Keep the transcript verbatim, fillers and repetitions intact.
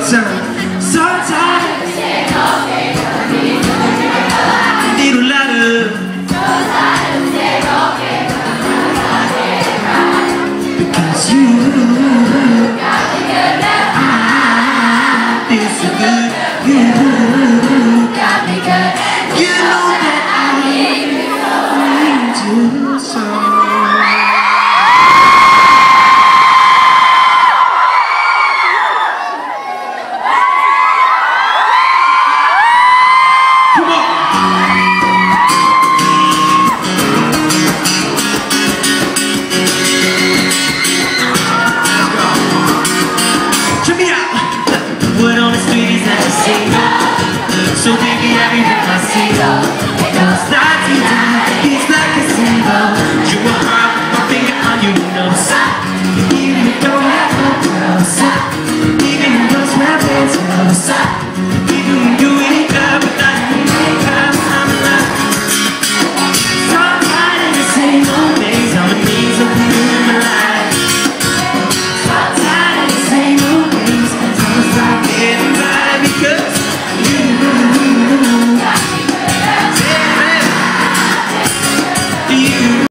time. Sometimes little louder, because you feel so good. You got me good. You know that I need you so. What on the street is that you see? So